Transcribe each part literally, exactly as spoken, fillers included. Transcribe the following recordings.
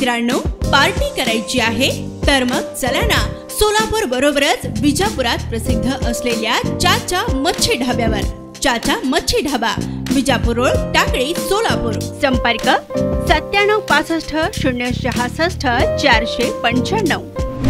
मित्रांनो, पार्टी करायची आहे तर मग चला ना सोलापूर बरोबरच विजापुरात प्रसिद्ध असलेल्या चाचा मच्छी ढाब्यावर। चाचा मच्छी ढाबा, विजापूर रोड, टाकळी, सोलापूर। संपर्क सत्त्याण्णव पासष्ट शून्य सहासष्ट चारशे पंच्याण्णव।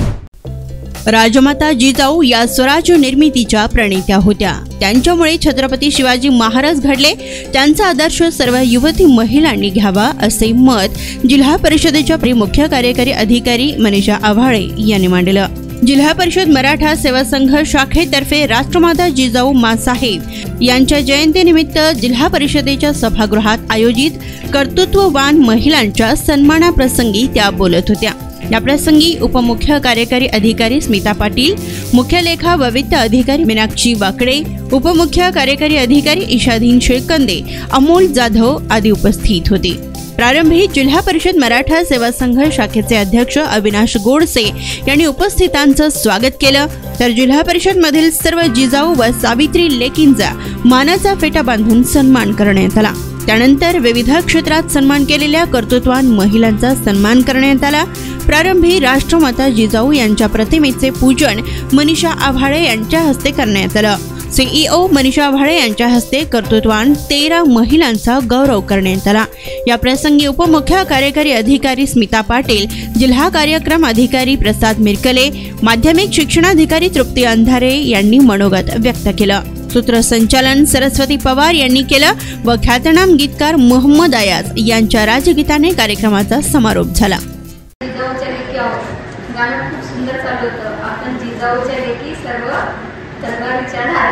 राजमाता जिजाऊ या स्वराज्य निर्मितीच्या प्रणेत्या होत्या। त्यांच्यामुळे छत्रपती शिवाजी महाराज घडले। त्यांचा आदर्श सर्व युवती महिलांनी घ्यावा असे मत जिल्हा परिषदेच्या मुख्य कार्यकारी अधिकारी मनीषा आव्हाळे यांनी मांडलं। जिल्हा परिषद मराठा सेवा संघ शाखेतर्फे राष्ट्रमाता जिजाऊ मासाहेब यांच्या जयंतीनिमित्त जिल्हा परिषदेच्या सभागृहात आयोजित कर्तृत्ववान महिलांच्या सन्मानाप्रसंगी त्या बोलत होत्या। या प्रसंगी उपमुख्य कार्यकारी अधिकारी स्मिता पाटील, मुख्य लेखा व वित्त अधिकारी मीनाक्षी वाकडे, उपमुख्य कार्यकारी अधिकारी ईशाधीन शेळकंदे, अमोल जाधव आदी उपस्थित होते। प्रारंभी जिल्हा परिषद मराठा सेवा संघ शाखेचे अध्यक्ष अविनाश गोडसे यांनी उपस्थितांचं स्वागत केलं, तर जिल्हा परिषद मधील सर्व जिजाऊ व सावित्री लेकींचा मानाचा फेटा बांधून सन्मान करण्यात आला। त्यानंतर विविध क्षेत्रात सन्मान केलेल्या कर्तृत्ववान महिलांचा सन्मान करण्यात आला। प्रारंभी राष्ट्रमाता जिजाऊ यांच्या प्रतिमेचे पूजन मनीषा आव्हाळे यांच्या हस्ते करण्यात आलं। सीईओ मनीषा आव्हाळे यांच्या हस्ते कर्तृत्ववान तेरा महिलांचा गौरव करण्यात आला। या प्रसंगी उपमुख्य कार्यकारी अधिकारी स्मिता पाटील, जिल्हा कार्यक्रम अधिकारी प्रसाद मिरकले, माध्यमिक शिक्षणाधिकारी तृप्ती अंधारे यांनी मनोगत व्यक्त केलं। सूत्रसंचालन सरस्वती पवार यांनी केलं व ख्यातनाम गीतकार मोहम्मद अयाज यांच्या राजगीताने कार्यक्रमाचा समारोप झाला। जिजाऊच्या लेकी आहोत गाणं खूप सुंदर चालू होतं। आपण जिजाऊच्या लेकी सर्व तलवारीच्या धारा,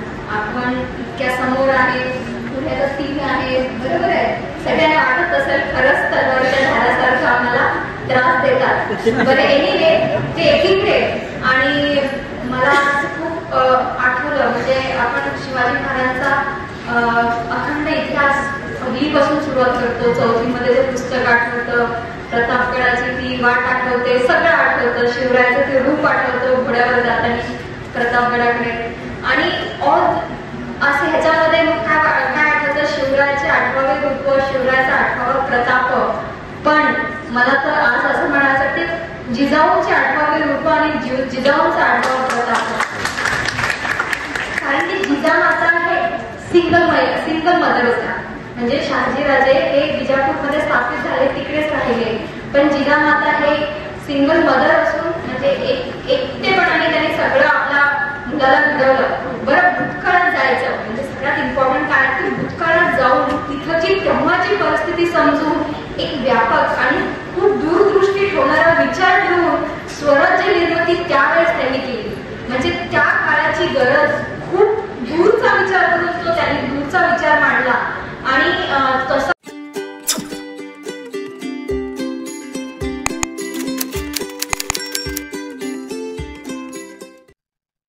आपण इतक्या समोर आहे, पुढे तर तीन आहे, बरोबर आहे। सगळ्यांना वाटत असेल खरंच तलवारीच्या धारासारखं आम्हाला त्रास देतात। बरं, एनिवे ते एकीकडे आणि मला खूप आठवलं, म्हणजे आपण शिवाजी महाराजांचा अखंड इतिहास पहिलीपासून सुरुवात करतो। चौथीमध्ये जे पुस्तक आठवतं, प्रतापगडाची ती वाट आठवते, सगळं आठवतं, शिवरायाचं ते रूप आठवतं घोड्यावर जाताना प्रतापगडाकडे, आणि ऑल असे ह्याच्यामध्ये मग काय काय आठवतं, शिवरायाचे आठवावे रूप, शिवरायाचा आठवावा प्रताप। पण मला तर आज असं म्हणायचं की जिजाऊचे आठवावे रूप आणि जिजाऊचा आठवावा प्रताप, कारण की जिजामाता हे सिंगल सिंगल मदर होता। म्हणजे शहाजीराजे हे विजापूरमध्ये स्थापित झाले, तिकडेच राहिले, पण जिजामाता हे सिंगल मदर असून म्हणजे एक एकटेपणाने त्यांनी सगळं आपल्या मुलाला घडवलं। बरं, भूतकाळात जायचं म्हणजे सगळ्यात इम्पॉर्टंट काय की भूतकाळात जाऊन तिथची तेव्हाची परिस्थिती समजून एक व्यापक आणि खूप दूरदृष्टी ठेवणारा विचार घेऊन स्वराज्य निर्मिती त्यावेळेस त्यांनी केली। म्हणजे त्या काळाची गरज, खूप दूरचा विचार करून तो त्यांनी दूरचा विचार मांडला आणि तसा